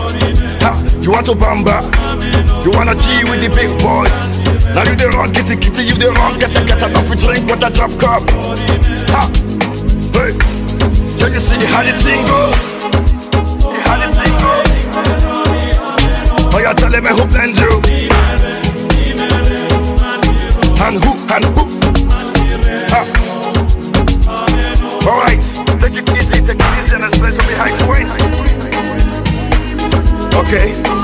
Ha, you want to bamba? You wanna G with the big boys? Now you the wrong kitty kitty, you the wrong get enough to drink with a drop cup. Ha, hey, so you see how the thing goes? How the thing goes? Oh, you're telling me who blends you? And who? Ha. Alright, take it easy and let's play some behind the waist. Okay.